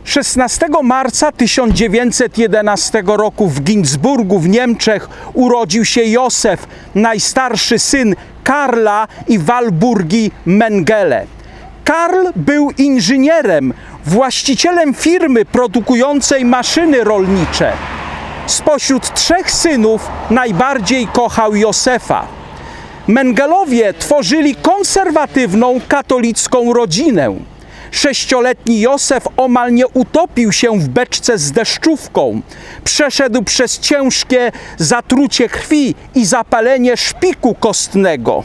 16 marca 1911 roku w Ginzburgu w Niemczech urodził się Józef, najstarszy syn Karla i Walburgi Mengele. Karl był inżynierem, właścicielem firmy produkującej maszyny rolnicze. Spośród trzech synów najbardziej kochał Józefa. Mengelowie tworzyli konserwatywną, katolicką rodzinę. Sześcioletni Józef omal nie utopił się w beczce z deszczówką. Przeszedł przez ciężkie zatrucie krwi i zapalenie szpiku kostnego.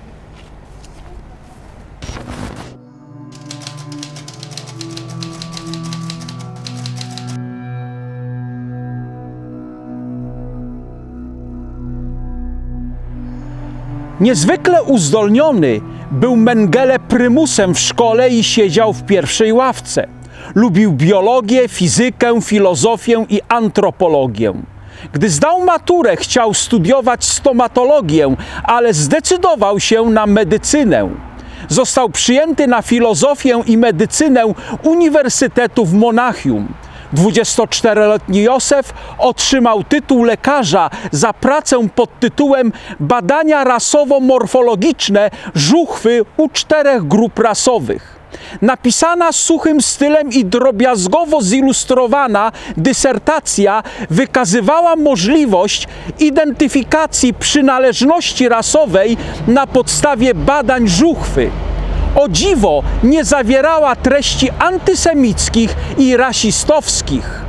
Niezwykle uzdolniony był Mengele prymusem w szkole i siedział w pierwszej ławce. Lubił biologię, fizykę, filozofię i antropologię. Gdy zdał maturę, chciał studiować stomatologię, ale zdecydował się na medycynę. Został przyjęty na filozofię i medycynę Uniwersytetu w Monachium. 24-letni Józef otrzymał tytuł lekarza za pracę pod tytułem Badania rasowo-morfologiczne żuchwy u 4 grup rasowych. Napisana suchym stylem i drobiazgowo zilustrowana dysertacja wykazywała możliwość identyfikacji przynależności rasowej na podstawie badań żuchwy. O dziwo, nie zawierała treści antysemickich i rasistowskich.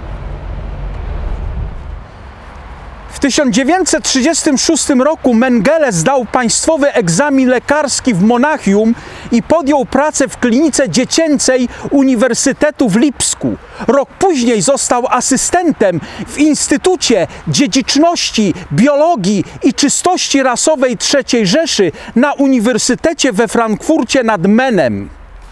W 1936 roku Mengele zdał państwowy egzamin lekarski w Monachium i podjął pracę w klinice dziecięcej Uniwersytetu w Lipsku. Rok później został asystentem w Instytucie Dziedziczności, Biologii i Czystości Rasowej III Rzeszy na Uniwersytecie we Frankfurcie nad Menem.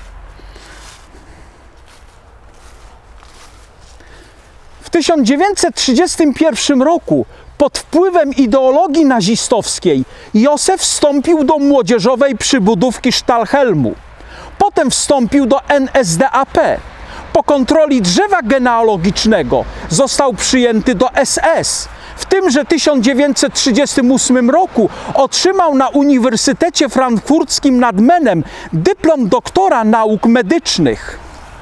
W 1931 roku pod wpływem ideologii nazistowskiej Józef wstąpił do młodzieżowej przybudówki Stahlhelmu. Potem wstąpił do NSDAP. Po kontroli drzewa genealogicznego został przyjęty do SS. W tymże 1938 roku otrzymał na Uniwersytecie Frankfurckim nad Menem dyplom doktora nauk medycznych.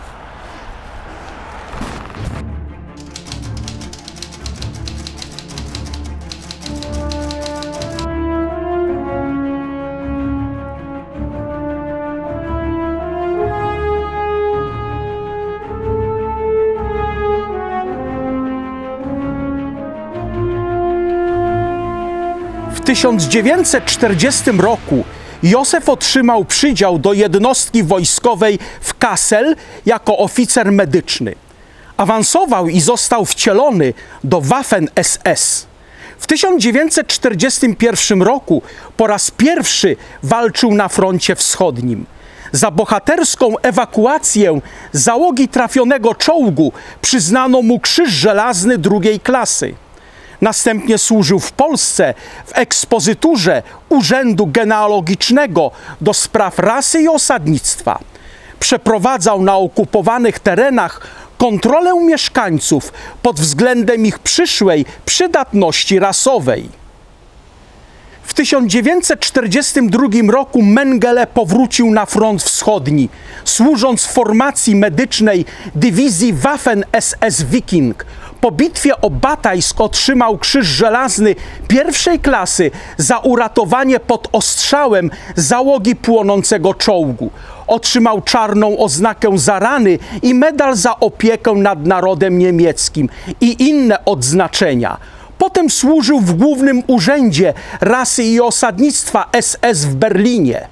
W 1940 roku Józef otrzymał przydział do jednostki wojskowej w Kassel jako oficer medyczny. Awansował i został wcielony do Waffen-SS. W 1941 roku po raz pierwszy walczył na froncie wschodnim. Za bohaterską ewakuację załogi trafionego czołgu przyznano mu Krzyż Żelazny II klasy. Następnie służył w Polsce w ekspozyturze Urzędu Genealogicznego do spraw rasy i osadnictwa. Przeprowadzał na okupowanych terenach kontrolę mieszkańców pod względem ich przyszłej przydatności rasowej. W 1942 roku Mengele powrócił na front wschodni, służąc w formacji medycznej dywizji Waffen-SS Wiking. Po bitwie o Batajsk otrzymał Krzyż Żelazny I klasy za uratowanie pod ostrzałem załogi płonącego czołgu. Otrzymał czarną oznakę za rany i medal za opiekę nad narodem niemieckim i inne odznaczenia. Potem służył w Głównym Urzędzie Rasy i Osadnictwa SS w Berlinie.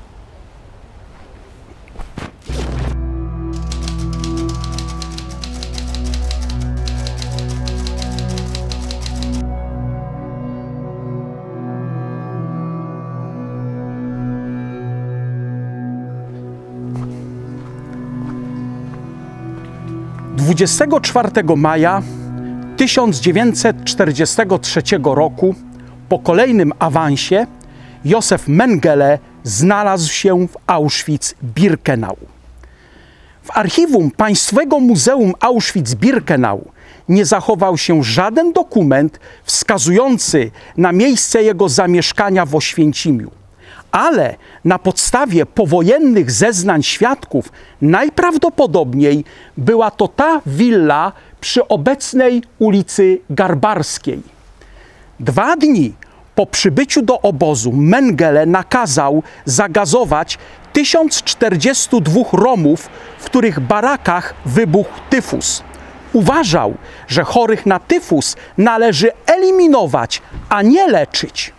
– 24 maja 1943 roku, po kolejnym awansie, Józef Mengele znalazł się w Auschwitz-Birkenau. W archiwum Państwowego Muzeum Auschwitz-Birkenau nie zachował się żaden dokument wskazujący na miejsce jego zamieszkania w Oświęcimiu. Ale na podstawie powojennych zeznań świadków najprawdopodobniej była to ta willa przy obecnej ulicy Garbarskiej. 2 dni po przybyciu do obozu Mengele nakazał zagazować 1042 Romów, w których barakach wybuchł tyfus. Uważał, że chorych na tyfus należy eliminować, a nie leczyć.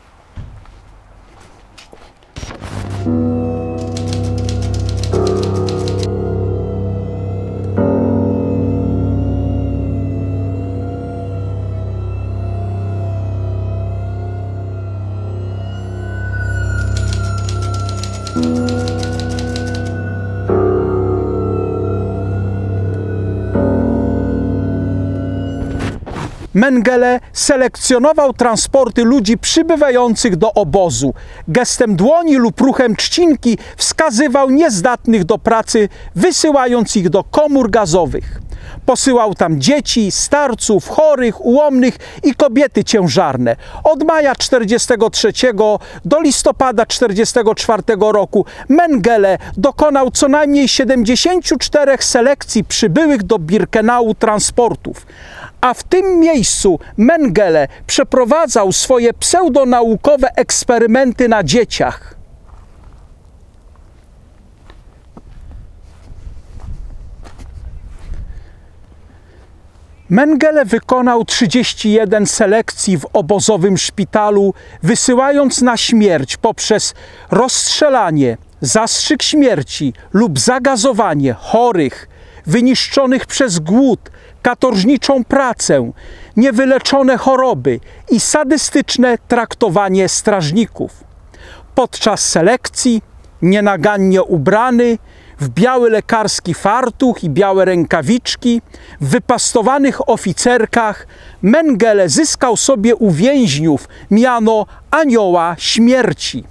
Mengele selekcjonował transporty ludzi przybywających do obozu. Gestem dłoni lub ruchem trzcinki wskazywał niezdatnych do pracy, wysyłając ich do komór gazowych. Posyłał tam dzieci, starców, chorych, ułomnych i kobiety ciężarne. Od maja 1943 do listopada 1944 roku Mengele dokonał co najmniej 74 selekcji przybyłych do Birkenau transportów. A w tym miejscu Mengele przeprowadzał swoje pseudonaukowe eksperymenty na dzieciach. Mengele wykonał 31 selekcji w obozowym szpitalu, wysyłając na śmierć poprzez rozstrzelanie, zastrzyk śmierci lub zagazowanie chorych, wyniszczonych przez głód, katorżniczą pracę, niewyleczone choroby i sadystyczne traktowanie strażników. Podczas selekcji, nienagannie ubrany, w biały lekarski fartuch i białe rękawiczki, w wypastowanych oficerkach, Mengele zyskał sobie u więźniów miano Anioła Śmierci.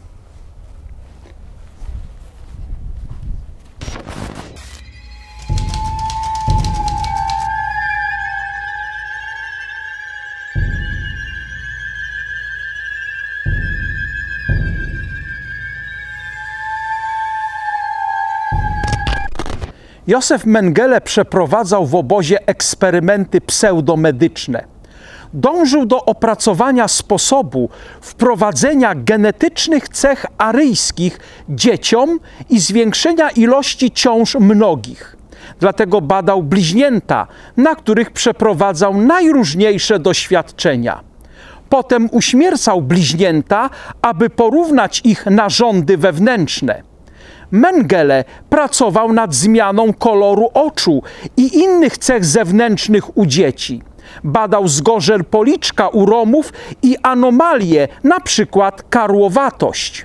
Józef Mengele przeprowadzał w obozie eksperymenty pseudomedyczne. Dążył do opracowania sposobu wprowadzenia genetycznych cech aryjskich dzieciom i zwiększenia ilości ciąż mnogich. Dlatego badał bliźnięta, na których przeprowadzał najróżniejsze doświadczenia. Potem uśmiercał bliźnięta, aby porównać ich narządy wewnętrzne. Mengele pracował nad zmianą koloru oczu i innych cech zewnętrznych u dzieci. Badał zgorzel policzka u Romów i anomalie, na przykład karłowatość.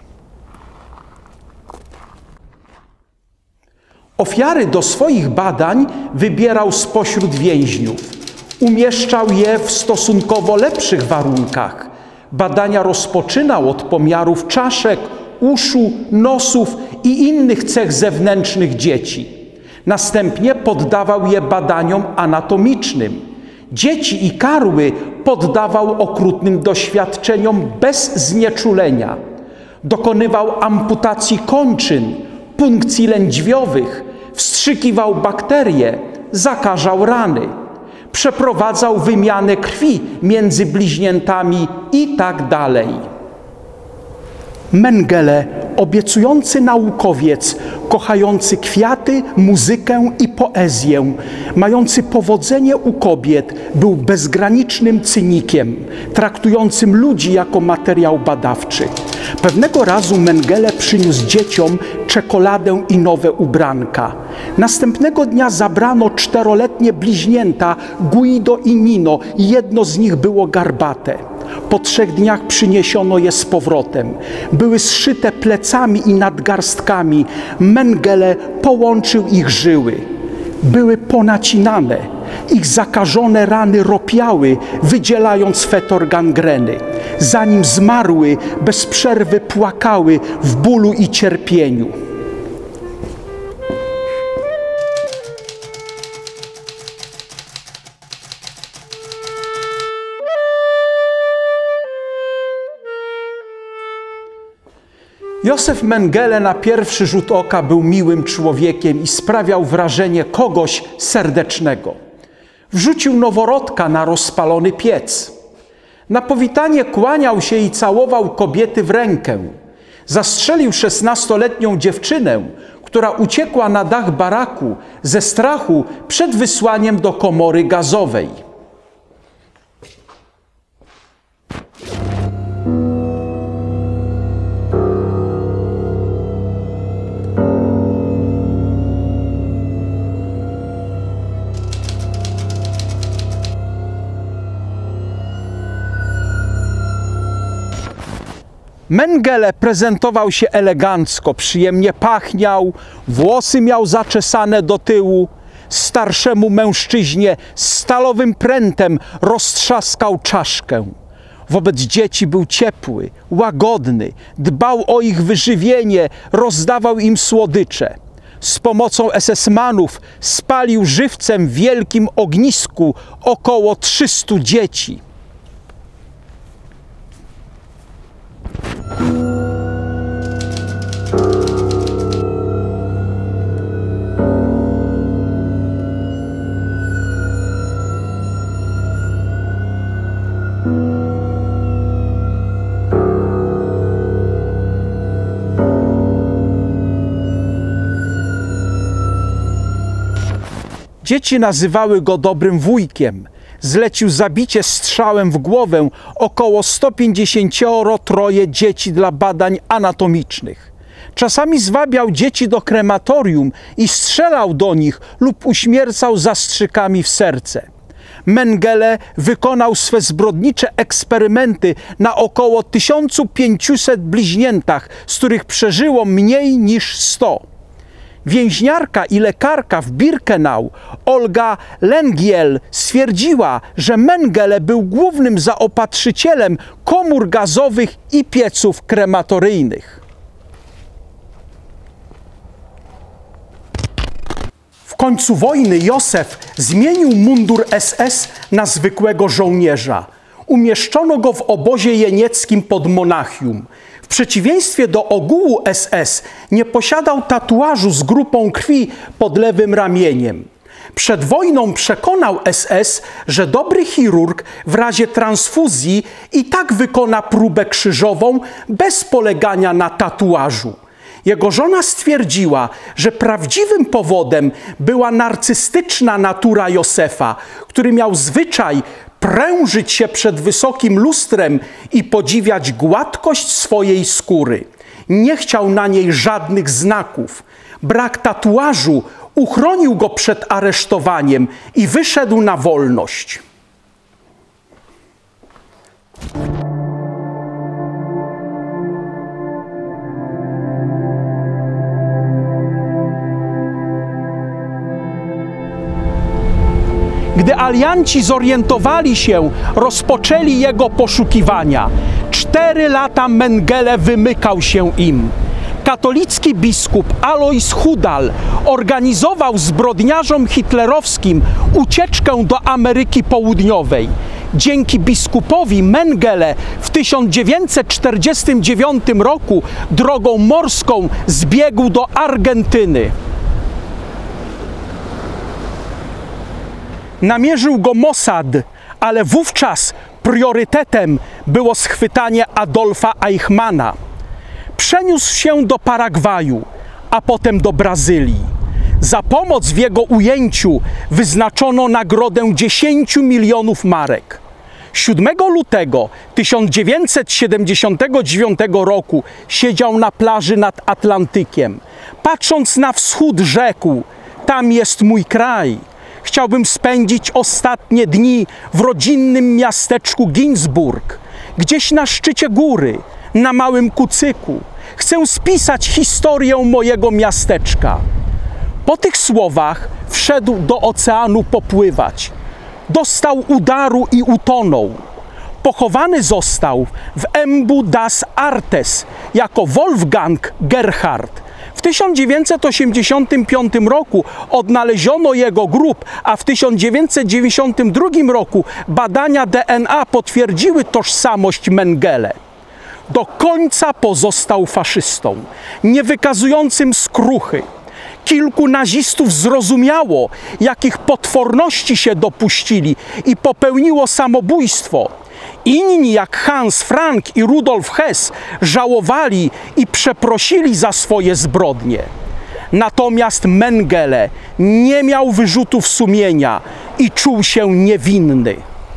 Ofiary do swoich badań wybierał spośród więźniów. Umieszczał je w stosunkowo lepszych warunkach. Badania rozpoczynał od pomiarów czaszek, uszu, nosów i innych cech zewnętrznych dzieci. Następnie poddawał je badaniom anatomicznym. Dzieci i karły poddawał okrutnym doświadczeniom bez znieczulenia. Dokonywał amputacji kończyn, punkcji lędźwiowych, wstrzykiwał bakterie, zakażał rany. Przeprowadzał wymianę krwi między bliźniętami i tak dalej. Mengele, obiecujący naukowiec, kochający kwiaty, muzykę i poezję, mający powodzenie u kobiet, był bezgranicznym cynikiem, traktującym ludzi jako materiał badawczy. Pewnego razu Mengele przyniósł dzieciom czekoladę i nowe ubranka. Następnego dnia zabrano 4-letnie bliźnięta Guido i Nino i jedno z nich było garbate. Po 3 dniach przyniesiono je z powrotem. Były zszyte plecami i nadgarstkami. Mengele połączył ich żyły. Były ponacinane. Ich zakażone rany ropiały, wydzielając fetor gangreny. Zanim zmarły, bez przerwy płakały w bólu i cierpieniu. Józef Mengele na pierwszy rzut oka był miłym człowiekiem i sprawiał wrażenie kogoś serdecznego. Wrzucił noworodka na rozpalony piec. Na powitanie kłaniał się i całował kobiety w rękę. Zastrzelił 16-letnią dziewczynę, która uciekła na dach baraku ze strachu przed wysłaniem do komory gazowej. Mengele prezentował się elegancko, przyjemnie pachniał, włosy miał zaczesane do tyłu. Starszemu mężczyźnie stalowym prętem roztrzaskał czaszkę. Wobec dzieci był ciepły, łagodny, dbał o ich wyżywienie, rozdawał im słodycze. Z pomocą SS-manów spalił żywcem w wielkim ognisku około 300 dzieci. Dzieci nazywały go dobrym wujkiem. Zlecił zabicie strzałem w głowę około 153 dzieci dla badań anatomicznych. Czasami zwabiał dzieci do krematorium i strzelał do nich lub uśmiercał zastrzykami w serce. Mengele wykonał swe zbrodnicze eksperymenty na około 1500 bliźniętach, z których przeżyło mniej niż 100. Więźniarka i lekarka w Birkenau, Olga Lengiel, stwierdziła, że Mengele był głównym zaopatrzycielem komór gazowych i pieców krematoryjnych. W końcu wojny Józef zmienił mundur SS na zwykłego żołnierza. Umieszczono go w obozie jenieckim pod Monachium. W przeciwieństwie do ogółu SS nie posiadał tatuażu z grupą krwi pod lewym ramieniem. Przed wojną przekonał SS, że dobry chirurg w razie transfuzji i tak wykona próbę krzyżową bez polegania na tatuażu. Jego żona stwierdziła, że prawdziwym powodem była narcystyczna natura Józefa, który miał zwyczaj prężyć się przed wysokim lustrem i podziwiać gładkość swojej skóry. Nie chciał na niej żadnych znaków. Brak tatuażu uchronił go przed aresztowaniem i wyszedł na wolność. Gdy alianci zorientowali się, rozpoczęli jego poszukiwania. 4 lata Mengele wymykał się im. Katolicki biskup Alois Hudal organizował zbrodniarzom hitlerowskim ucieczkę do Ameryki Południowej. Dzięki biskupowi Mengele w 1949 roku drogą morską zbiegł do Argentyny. Namierzył go Mossad, ale wówczas priorytetem było schwytanie Adolfa Eichmanna. Przeniósł się do Paragwaju, a potem do Brazylii. Za pomoc w jego ujęciu wyznaczono nagrodę 10 milionów marek. 7 lutego 1979 roku siedział na plaży nad Atlantykiem. Patrząc na wschód rzekł: tam jest mój kraj. Chciałbym spędzić ostatnie dni w rodzinnym miasteczku Ginzburg, gdzieś na szczycie góry, na małym kucyku. Chcę spisać historię mojego miasteczka. Po tych słowach wszedł do oceanu popływać. Dostał udaru i utonął. Pochowany został w Embu das Artes jako Wolfgang Gerhard. W 1985 roku odnaleziono jego grób, a w 1992 roku badania DNA potwierdziły tożsamość Mengele. do końca pozostał faszystą, nie wykazującym skruchy. Kilku nazistów zrozumiało, jakich potworności się dopuścili i popełniło samobójstwo. Inni, jak Hans Frank i Rudolf Hess, żałowali i przeprosili za swoje zbrodnie. Natomiast Mengele nie miał wyrzutów sumienia i czuł się niewinny.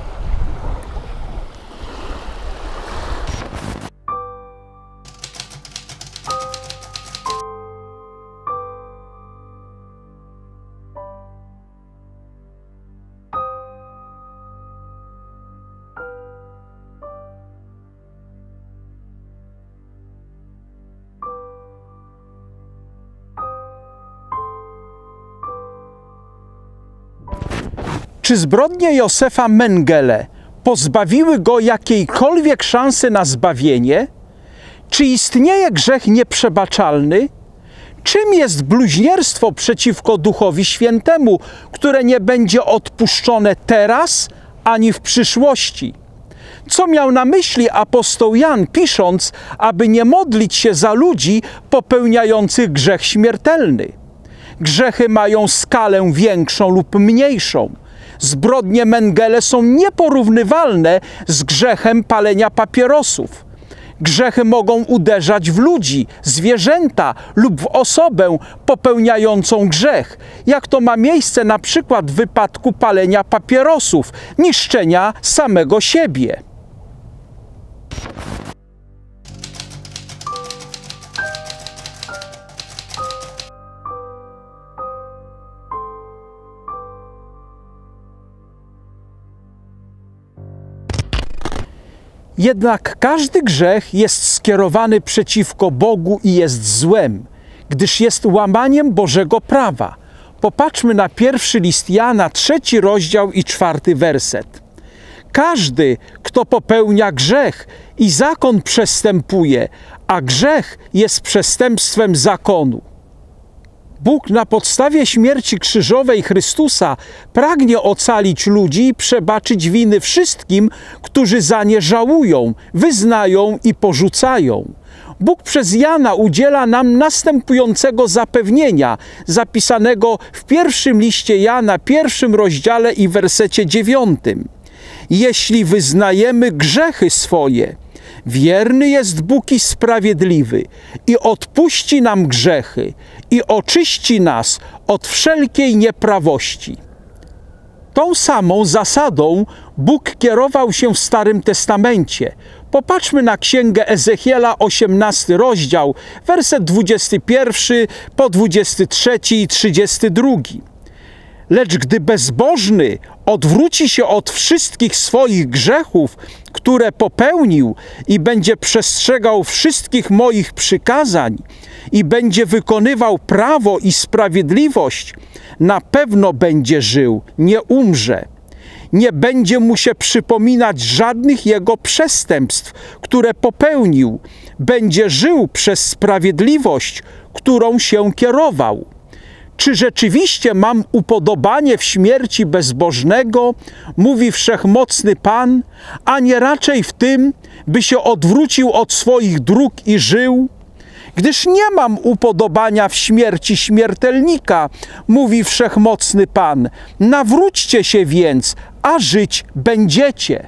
Czy zbrodnie Józefa Mengele pozbawiły go jakiejkolwiek szansy na zbawienie? Czy istnieje grzech nieprzebaczalny? Czym jest bluźnierstwo przeciwko Duchowi Świętemu, które nie będzie odpuszczone teraz ani w przyszłości? Co miał na myśli apostoł Jan, pisząc, aby nie modlić się za ludzi popełniających grzech śmiertelny? Grzechy mają skalę większą lub mniejszą. Zbrodnie Mengele są nieporównywalne z grzechem palenia papierosów. Grzechy mogą uderzać w ludzi, zwierzęta lub w osobę popełniającą grzech, jak to ma miejsce na przykład w wypadku palenia papierosów, niszczenia samego siebie. Jednak każdy grzech jest skierowany przeciwko Bogu i jest złem, gdyż jest łamaniem Bożego prawa. Popatrzmy na pierwszy list Jana, 3 rozdział i 4 werset. Każdy, kto popełnia grzech i zakon przestępuje, a grzech jest przestępstwem zakonu. Bóg na podstawie śmierci krzyżowej Chrystusa pragnie ocalić ludzi i przebaczyć winy wszystkim, którzy za nie żałują, wyznają i porzucają. Bóg przez Jana udziela nam następującego zapewnienia, zapisanego w pierwszym liście Jana, 1 rozdziale i wersecie 9. Jeśli wyznajemy grzechy swoje, wierny jest Bóg i sprawiedliwy i odpuści nam grzechy i oczyści nas od wszelkiej nieprawości. Tą samą zasadą Bóg kierował się w Starym Testamencie. Popatrzmy na Księgę Ezechiela, 18 rozdział, werset 21 po 23 i 32. Lecz gdy bezbożny odwróci się od wszystkich swoich grzechów, które popełnił i będzie przestrzegał wszystkich moich przykazań i będzie wykonywał prawo i sprawiedliwość, na pewno będzie żył, nie umrze. Nie będzie mu się przypominać żadnych jego przestępstw, które popełnił. Będzie żył przez sprawiedliwość, którą się kierował. Czy rzeczywiście mam upodobanie w śmierci bezbożnego, mówi wszechmocny Pan, a nie raczej w tym, by się odwrócił od swoich dróg i żył? Gdyż nie mam upodobania w śmierci śmiertelnika, mówi wszechmocny Pan. Nawróćcie się więc, a żyć będziecie.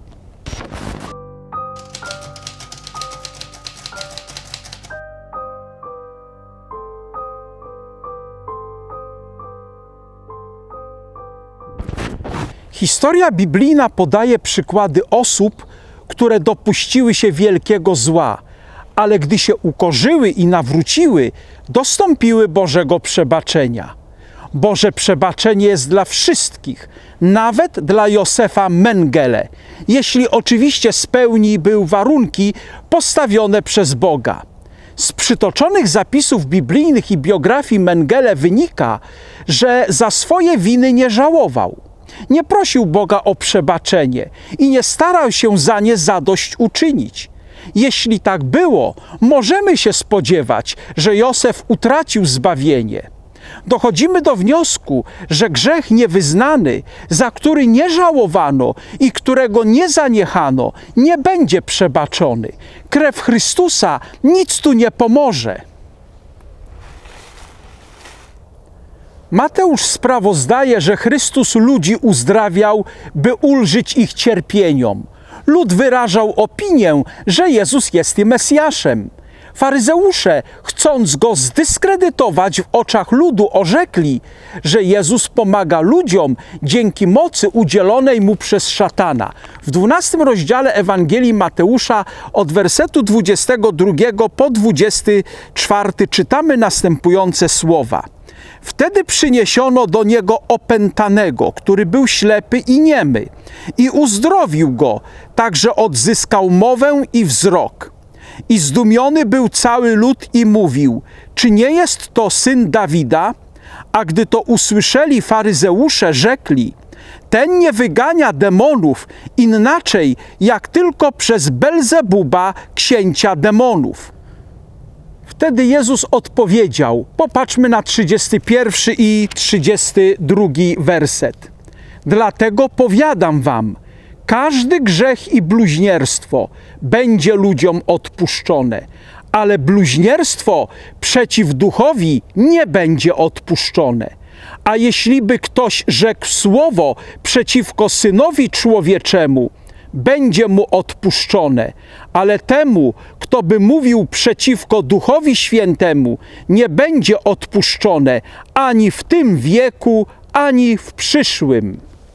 Historia biblijna podaje przykłady osób, które dopuściły się wielkiego zła, ale gdy się ukorzyły i nawróciły, dostąpiły Bożego przebaczenia. Boże przebaczenie jest dla wszystkich, nawet dla Józefa Mengele, jeśli oczywiście spełnił warunki postawione przez Boga. Z przytoczonych zapisów biblijnych i biografii Mengele wynika, że za swoje winy nie żałował. Nie prosił Boga o przebaczenie i nie starał się za nie zadośćuczynić. Jeśli tak było, możemy się spodziewać, że Józef utracił zbawienie. Dochodzimy do wniosku, że grzech niewyznany, za który nie żałowano i którego nie zaniechano, nie będzie przebaczony. Krew Chrystusa nic tu nie pomoże. Mateusz sprawozdaje, że Chrystus ludzi uzdrawiał, by ulżyć ich cierpieniom. Lud wyrażał opinię, że Jezus jest Mesjaszem. Faryzeusze, chcąc go zdyskredytować w oczach ludu, orzekli, że Jezus pomaga ludziom dzięki mocy udzielonej mu przez szatana. W 12 rozdziale Ewangelii Mateusza od wersetu 22 po 24 czytamy następujące słowa. Wtedy przyniesiono do niego opętanego, który był ślepy i niemy, i uzdrowił go, tak że odzyskał mowę i wzrok. I zdumiony był cały lud i mówił, czy nie jest to syn Dawida? A gdy to usłyszeli faryzeusze, rzekli, ten nie wygania demonów inaczej, jak tylko przez Belzebuba, księcia demonów. Wtedy Jezus odpowiedział, popatrzmy na 31 i 32 werset. Dlatego powiadam wam, każdy grzech i bluźnierstwo będzie ludziom odpuszczone, ale bluźnierstwo przeciw duchowi nie będzie odpuszczone. A jeśli by ktoś rzekł słowo przeciwko Synowi Człowieczemu, będzie mu odpuszczone, ale temu, kto by mówił przeciwko Duchowi Świętemu, nie będzie odpuszczone ani w tym wieku, ani w przyszłym.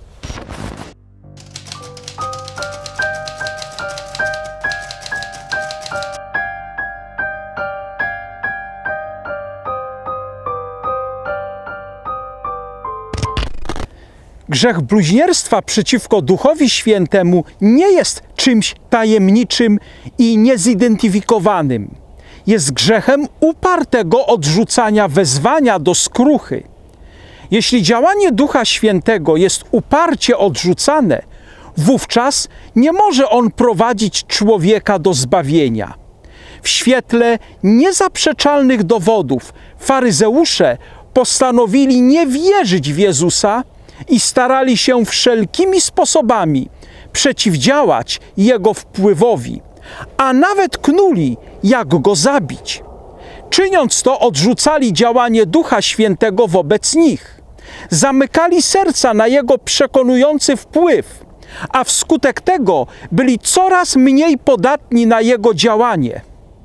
Grzech bluźnierstwa przeciwko Duchowi Świętemu nie jest czymś tajemniczym i niezidentyfikowanym. Jest grzechem upartego odrzucania wezwania do skruchy. Jeśli działanie Ducha Świętego jest uparcie odrzucane, wówczas nie może on prowadzić człowieka do zbawienia. W świetle niezaprzeczalnych dowodów faryzeusze postanowili nie wierzyć w Jezusa i starali się wszelkimi sposobami przeciwdziałać Jego wpływowi, a nawet knuli, jak Go zabić. Czyniąc to, odrzucali działanie Ducha Świętego wobec nich. Zamykali serca na Jego przekonujący wpływ, a wskutek tego byli coraz mniej podatni na Jego działanie.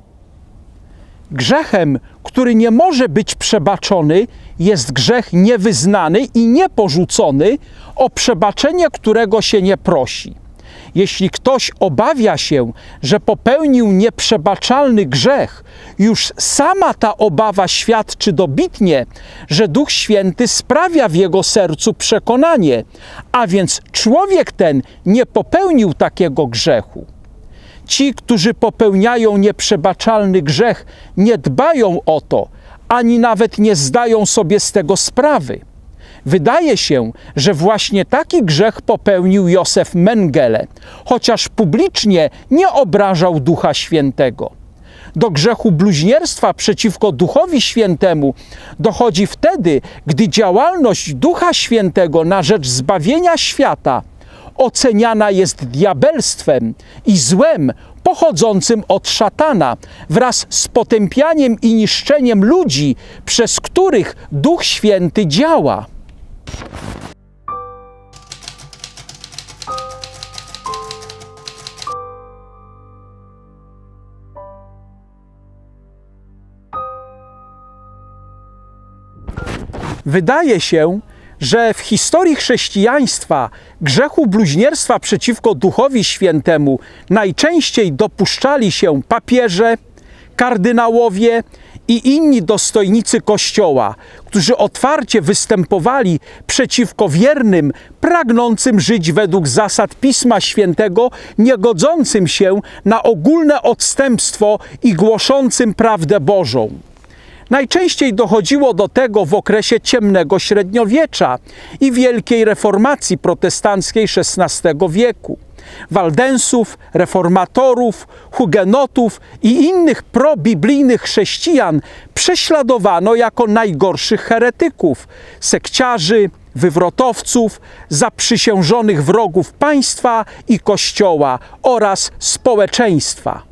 Grzechem, który nie może być przebaczony, jest grzech niewyznany i nieporzucony, o przebaczenie którego się nie prosi. Jeśli ktoś obawia się, że popełnił nieprzebaczalny grzech, już sama ta obawa świadczy dobitnie, że Duch Święty sprawia w jego sercu przekonanie, a więc człowiek ten nie popełnił takiego grzechu. Ci, którzy popełniają nieprzebaczalny grzech, nie dbają o to, ani nawet nie zdają sobie z tego sprawy. Wydaje się, że właśnie taki grzech popełnił Józef Mengele, chociaż publicznie nie obrażał Ducha Świętego. Do grzechu bluźnierstwa przeciwko Duchowi Świętemu dochodzi wtedy, gdy działalność Ducha Świętego na rzecz zbawienia świata oceniana jest diabelstwem i złem pochodzącym od szatana wraz z potępianiem i niszczeniem ludzi, przez których Duch Święty działa. Wydaje się, że w historii chrześcijaństwa grzechu bluźnierstwa przeciwko Duchowi Świętemu najczęściej dopuszczali się papieże, kardynałowie i inni dostojnicy Kościoła, którzy otwarcie występowali przeciwko wiernym, pragnącym żyć według zasad Pisma Świętego, nie godzącym się na ogólne odstępstwo i głoszącym prawdę Bożą. Najczęściej dochodziło do tego w okresie ciemnego średniowiecza i wielkiej reformacji protestanckiej XVI wieku. Waldensów, reformatorów, hugenotów i innych probiblijnych chrześcijan prześladowano jako najgorszych heretyków, sekciarzy, wywrotowców, zaprzysiężonych wrogów państwa i Kościoła oraz społeczeństwa.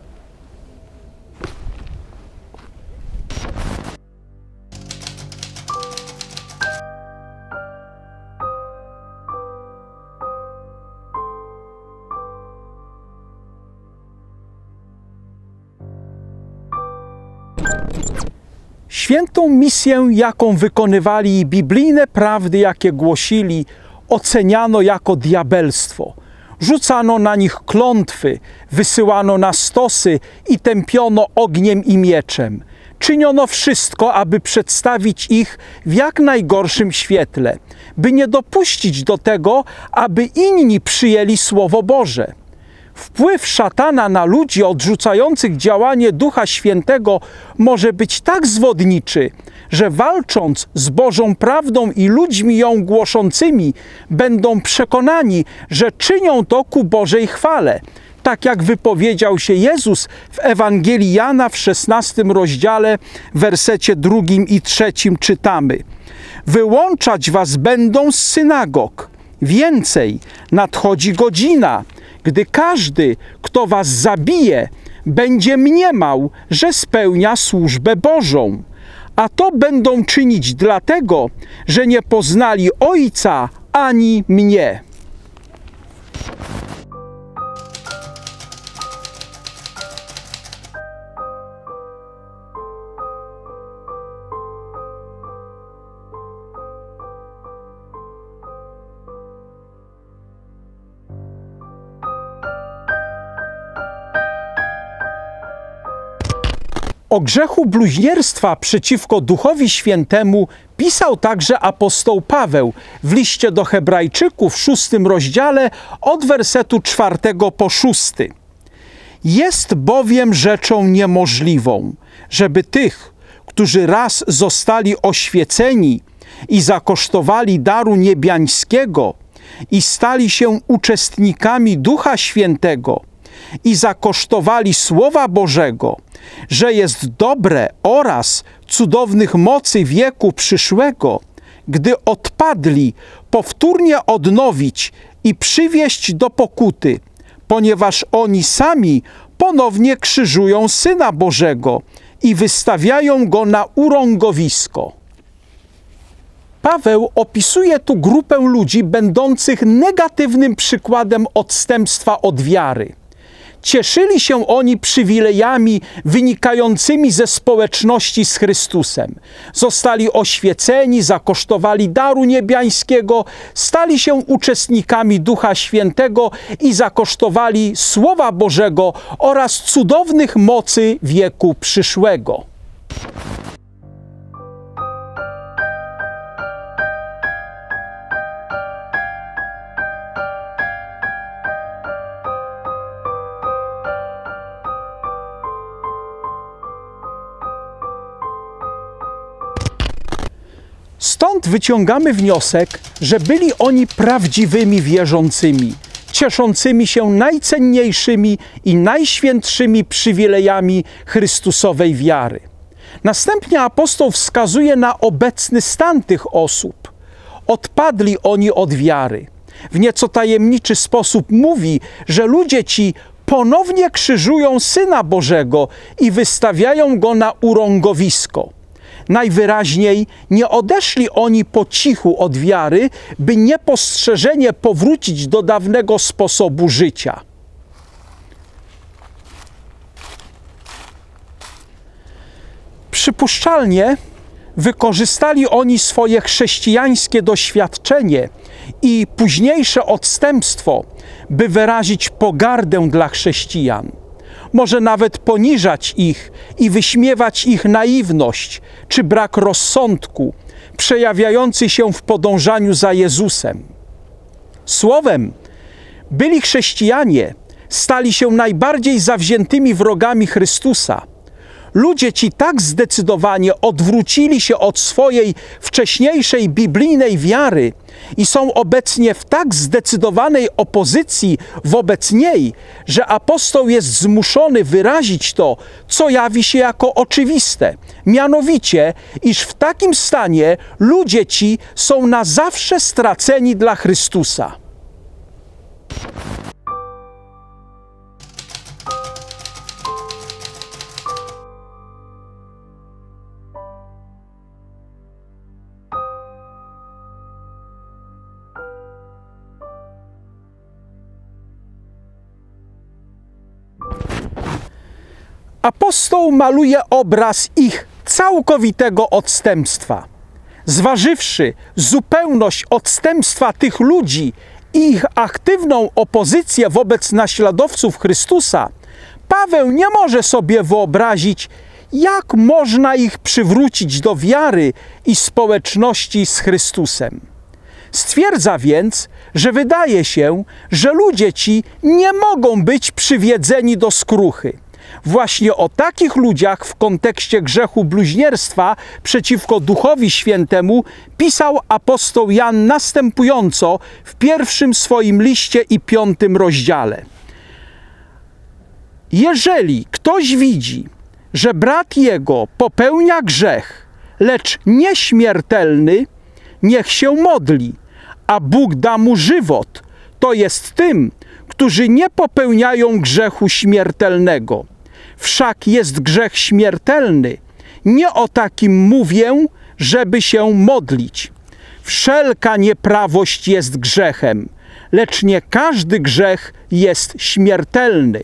Świętą misję, jaką wykonywali, i biblijne prawdy, jakie głosili, oceniano jako diabelstwo. Rzucano na nich klątwy, wysyłano na stosy i tępiono ogniem i mieczem. Czyniono wszystko, aby przedstawić ich w jak najgorszym świetle, by nie dopuścić do tego, aby inni przyjęli Słowo Boże. Wpływ szatana na ludzi odrzucających działanie Ducha Świętego może być tak zwodniczy, że walcząc z Bożą prawdą i ludźmi ją głoszącymi, będą przekonani, że czynią to ku Bożej chwale. Tak jak wypowiedział się Jezus w Ewangelii Jana w 16 rozdziale, w wersecie 2 i 3 czytamy: wyłączać was będą z synagog. Więcej, nadchodzi godzina, gdy każdy, kto was zabije, będzie mniemał, że spełnia służbę Bożą. A to będą czynić dlatego, że nie poznali Ojca ani mnie. O grzechu bluźnierstwa przeciwko Duchowi Świętemu pisał także apostoł Paweł w liście do Hebrajczyków w 6 rozdziale od wersetu 4 po 6. Jest bowiem rzeczą niemożliwą, żeby tych, którzy raz zostali oświeceni i zakosztowali daru niebiańskiego i stali się uczestnikami Ducha Świętego i zakosztowali Słowa Bożego, że jest dobre oraz cudownych mocy wieku przyszłego, gdy odpadli, powtórnie odnowić i przywieść do pokuty, ponieważ oni sami ponownie krzyżują Syna Bożego i wystawiają Go na urągowisko. Paweł opisuje tu grupę ludzi będących negatywnym przykładem odstępstwa od wiary. Cieszyli się oni przywilejami wynikającymi ze społeczności z Chrystusem. Zostali oświeceni, zakosztowali daru niebiańskiego, stali się uczestnikami Ducha Świętego i zakosztowali Słowa Bożego oraz cudownych mocy wieku przyszłego. Stąd wyciągamy wniosek, że byli oni prawdziwymi wierzącymi, cieszącymi się najcenniejszymi i najświętszymi przywilejami Chrystusowej wiary. Następnie apostoł wskazuje na obecny stan tych osób. Odpadli oni od wiary. W nieco tajemniczy sposób mówi, że ludzie ci ponownie krzyżują Syna Bożego i wystawiają Go na urągowisko. Najwyraźniej nie odeszli oni po cichu od wiary, by niepostrzeżenie powrócić do dawnego sposobu życia. Przypuszczalnie wykorzystali oni swoje chrześcijańskie doświadczenie i późniejsze odstępstwo, by wyrazić pogardę dla chrześcijan. Może nawet poniżać ich i wyśmiewać ich naiwność czy brak rozsądku, przejawiający się w podążaniu za Jezusem. Słowem, byli chrześcijanie stali się najbardziej zawziętymi wrogami Chrystusa. ludzie ci tak zdecydowanie odwrócili się od swojej wcześniejszej biblijnej wiary i są obecnie w tak zdecydowanej opozycji wobec niej, że apostoł jest zmuszony wyrazić to, co jawi się jako oczywiste. Mianowicie, iż w takim stanie ludzie ci są na zawsze straceni dla Chrystusa. Apostoł maluje obraz ich całkowitego odstępstwa. Zważywszy zupełność odstępstwa tych ludzi i ich aktywną opozycję wobec naśladowców Chrystusa, Paweł nie może sobie wyobrazić, jak można ich przywrócić do wiary i społeczności z Chrystusem. Stwierdza więc, że wydaje się, że ludzie ci nie mogą być przywiedzeni do skruchy. Właśnie o takich ludziach w kontekście grzechu bluźnierstwa przeciwko Duchowi Świętemu pisał apostoł Jan następująco w pierwszym swoim liście i 5 rozdziale. Jeżeli ktoś widzi, że brat jego popełnia grzech, lecz nieśmiertelny, niech się modli, a Bóg da mu żywot, to jest tym, którzy nie popełniają grzechu śmiertelnego. Wszak jest grzech śmiertelny. Nie o takim mówię, żeby się modlić. Wszelka nieprawość jest grzechem, lecz nie każdy grzech jest śmiertelny.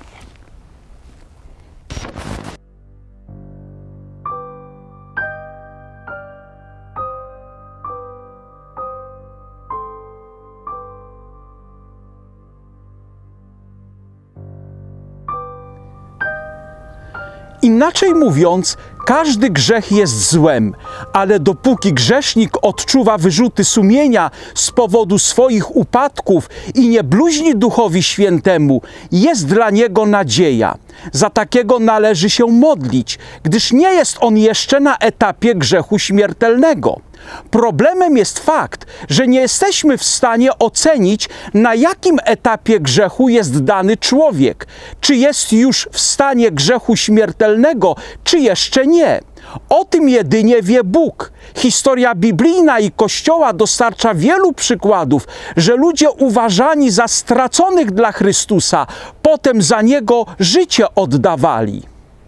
Inaczej mówiąc, każdy grzech jest złem, ale dopóki grzesznik odczuwa wyrzuty sumienia z powodu swoich upadków i nie bluźni Duchowi Świętemu, jest dla niego nadzieja. Za takiego należy się modlić, gdyż nie jest on jeszcze na etapie grzechu śmiertelnego. Problemem jest fakt, że nie jesteśmy w stanie ocenić, na jakim etapie grzechu jest dany człowiek. Czy jest już w stanie grzechu śmiertelnego, czy jeszcze nie. O tym jedynie wie Bóg. Historia biblijna i Kościoła dostarcza wielu przykładów, że ludzie uważani za straconych dla Chrystusa, potem za Niego życie oddawali.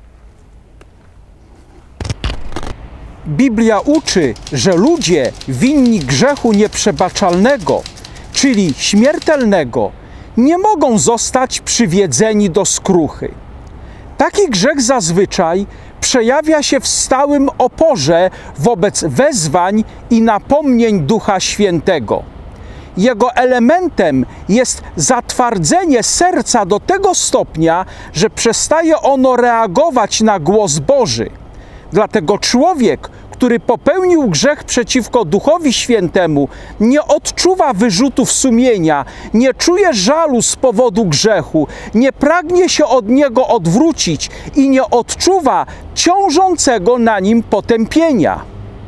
Biblia uczy, że ludzie winni grzechu nieprzebaczalnego, czyli śmiertelnego, nie mogą zostać przywiedzeni do skruchy. Taki grzech zazwyczaj przejawia się w stałym oporze wobec wezwań i napomnień Ducha Świętego. Jego elementem jest zatwardzenie serca do tego stopnia, że przestaje ono reagować na głos Boży. Dlatego człowiek, który popełnił grzech przeciwko Duchowi Świętemu, nie odczuwa wyrzutów sumienia, nie czuje żalu z powodu grzechu, nie pragnie się od niego odwrócić i nie odczuwa ciążącego na nim potępienia.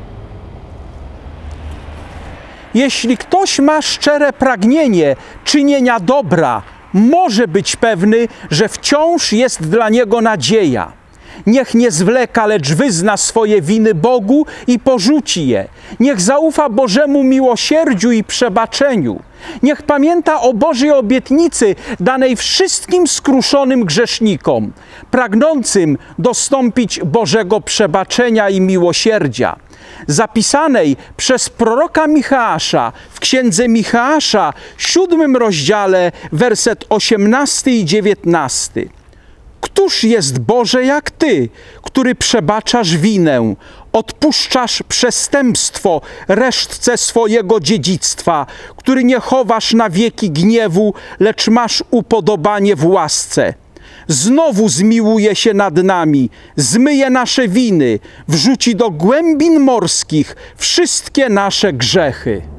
Jeśli ktoś ma szczere pragnienie czynienia dobra, może być pewny, że wciąż jest dla niego nadzieja. Niech nie zwleka, lecz wyzna swoje winy Bogu i porzuci je. Niech zaufa Bożemu miłosierdziu i przebaczeniu. Niech pamięta o Bożej obietnicy danej wszystkim skruszonym grzesznikom, pragnącym dostąpić Bożego przebaczenia i miłosierdzia. Zapisanej przez proroka Micheasza w księdze Micheasza, 7 rozdziale, werset 18 i 19. Któż jest Boże jak Ty, który przebaczasz winę, odpuszczasz przestępstwo resztce swojego dziedzictwa, który nie chowasz na wieki gniewu, lecz masz upodobanie w łasce. Znowu zmiłuje się nad nami, zmyje nasze winy, wrzuci do głębin morskich wszystkie nasze grzechy.